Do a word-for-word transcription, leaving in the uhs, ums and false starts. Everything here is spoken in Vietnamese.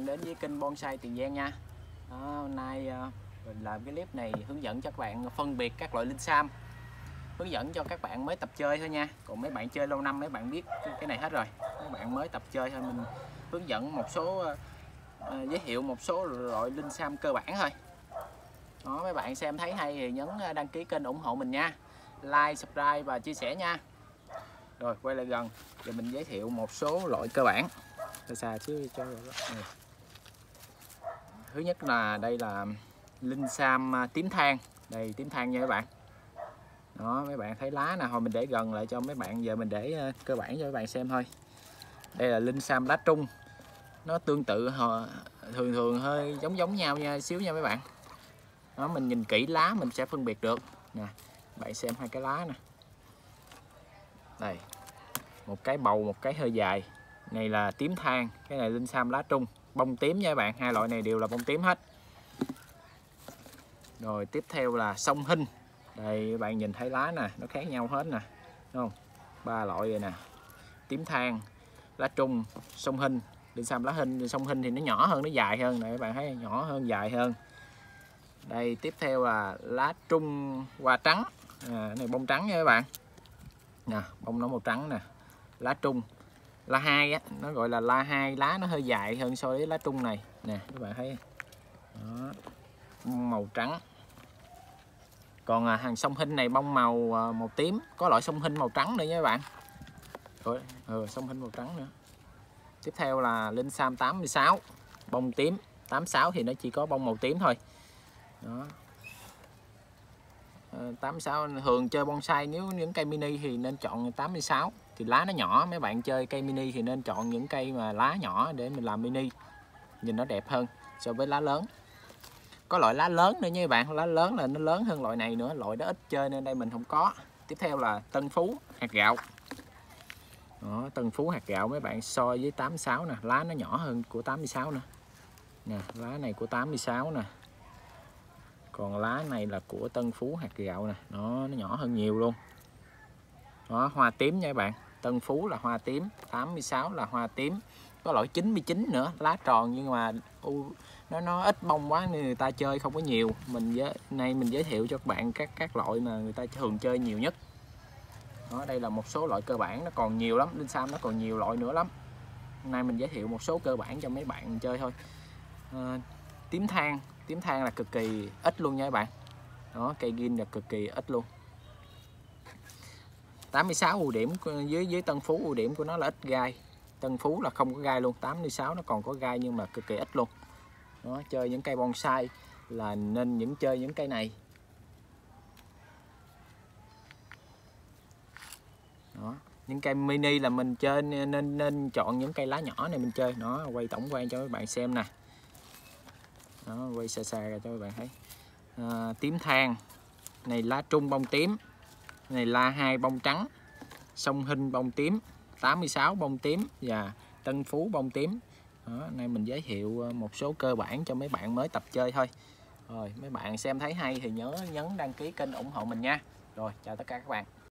đến với kênh Bonsai Tiền Giang nha. Đó, hôm nay mình làm cái clip này hướng dẫn cho các bạn phân biệt các loại linh sam, hướng dẫn cho các bạn mới tập chơi thôi nha. Còn mấy bạn chơi lâu năm mấy bạn biết cái này hết rồi, mấy bạn mới tập chơi thôi mình hướng dẫn một số uh, giới thiệu một số loại linh sam cơ bản thôi. Đó, mấy bạn xem thấy hay thì nhấn đăng ký kênh ủng hộ mình nha, like, subscribe và chia sẻ nha. Rồi quay lại gần rồi mình giới thiệu một số loại cơ bản. Xa xa chứ cho này. Thứ nhất là đây là linh sam tím than. Đây tím than nha các bạn. Đó, mấy bạn thấy lá nè, hồi mình để gần lại cho mấy bạn, giờ mình để cơ bản cho các bạn xem thôi. Đây là linh sam lá trung. Nó tương tự thường thường hơi giống giống nhau nha xíu nha mấy bạn. Đó, mình nhìn kỹ lá mình sẽ phân biệt được nè. Bạn xem hai cái lá nè. Đây. Một cái bầu, một cái hơi dài. Này là tím than, cái này linh sam lá trung, bông tím nha các bạn, hai loại này đều là bông tím hết. Rồi tiếp theo là sông hinh. Đây các bạn nhìn thấy lá nè, nó khác nhau hết nè, đúng không? Ba loại rồi nè. Tím than, lá trung, sông hinh. Linh sam lá hinh, sông hinh thì nó nhỏ hơn, nó dài hơn này các bạn thấy, nhỏ hơn, dài hơn. Đây tiếp theo là lá trung hoa trắng. À, này bông trắng nha các bạn. Nè, bông nó màu trắng nè. Lá trung la hai á, nó gọi là la hai, lá nó hơi dài hơn so với lá trung này nè các bạn thấy. Đó, màu trắng. Còn à, hàng sông hinh này bông màu à, màu tím, có loại sông hinh màu trắng nữa nha các bạn. Rồi, ừ, sông hinh màu trắng nữa. Tiếp theo là linh sam tám mươi sáu, bông tím. Tám mươi sáu thì nó chỉ có bông màu tím thôi. Đó. tám mươi sáu thường chơi bonsai nếu những cây mini thì nên chọn tám mươi sáu, thì lá nó nhỏ. Mấy bạn chơi cây mini thì nên chọn những cây mà lá nhỏ để mình làm mini, nhìn nó đẹp hơn so với lá lớn. Có loại lá lớn nữa nha các bạn, lá lớn là nó lớn hơn loại này nữa, loại đó ít chơi nên đây mình không có. Tiếp theo là Tân Phú hạt gạo. Đó, Tân Phú hạt gạo mấy bạn so với tám mươi sáu nè, lá nó nhỏ hơn của tám mươi sáu nữa nè, lá này của tám mươi sáu nè. Còn lá này là của Tân Phú hạt gạo nè, nó nó nhỏ hơn nhiều luôn. Đó, hoa tím nha các bạn. Tân Phú là hoa tím, tám mươi sáu là hoa tím. Có loại chín mươi chín nữa, lá tròn nhưng mà uh, nó nó ít bông quá nên người ta chơi không có nhiều. Mình với nay mình giới thiệu cho các bạn các các loại mà người ta thường chơi nhiều nhất. Đó, đây là một số loại cơ bản, nó còn nhiều lắm, linh sam nó còn nhiều loại nữa lắm. Hôm nay mình giới thiệu một số cơ bản cho mấy bạn chơi thôi. À, tím than, tím than là cực kỳ ít luôn nha các bạn. Đó, cây gin là cực kỳ ít luôn. tám mươi sáu ưu điểm với với Tân Phú, ưu điểm của nó là ít gai. Tân Phú là không có gai luôn, tám mươi sáu nó còn có gai nhưng mà cực kỳ ít luôn. Đó, chơi những cây bonsai là nên những chơi những cây này. Đó, những cây mini là mình chơi nên nên chọn những cây lá nhỏ này mình chơi. Nó quay tổng quan cho các bạn xem nè. Đó, quay xa xa ra cho các bạn thấy. À, tím than này lá trung bông tím, này la hai bông trắng, sông hinh bông tím, tám mươi sáu bông tím và Tân Phú bông tím. Đó, nay mình giới thiệu một số cơ bản cho mấy bạn mới tập chơi thôi. Rồi mấy bạn xem thấy hay thì nhớ nhấn đăng ký kênh ủng hộ mình nha. Rồi chào tất cả các bạn.